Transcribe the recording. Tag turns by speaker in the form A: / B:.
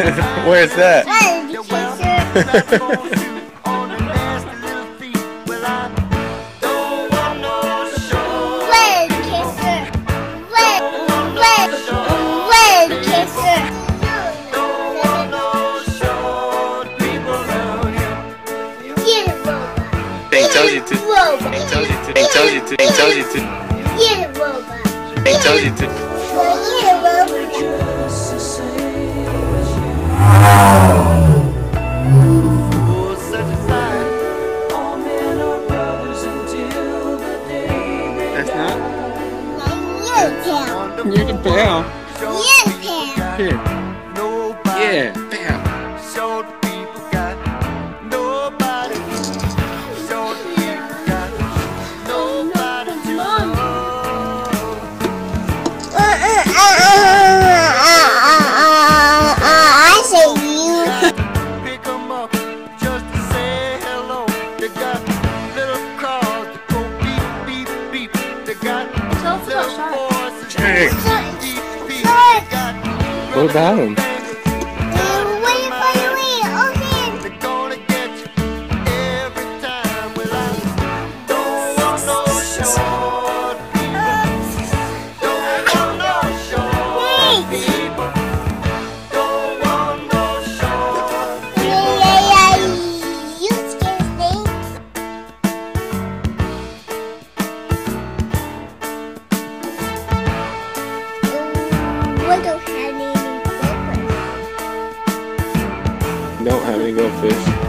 A: Where's that? They told you to. They told you to. They told you to. They told you to. They told you to. That's not. You're the bell. Here. Yeah, bell. What about him? Don't have any goldfish.